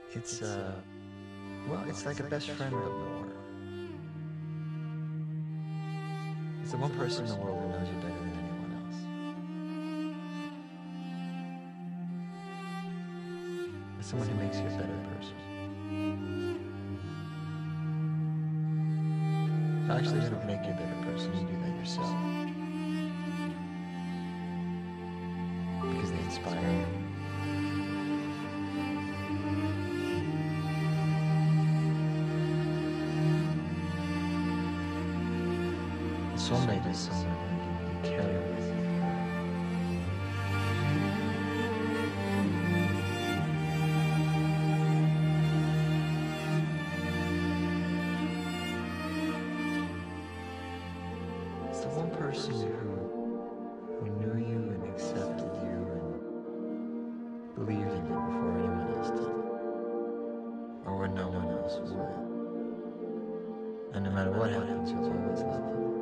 It's, well, it's like a best friend, but more. It's the one person in the world who knows you better than anyone else. It's someone who makes you a better person. Actually, they don't make you a better person, you do that yourself. Because they inspire you. Soulmate is someone who you carry with you. It's the one person who knew you and accepted you and believed in you before anyone else did, or when no one else would. And no matter what happens, you'll always love them.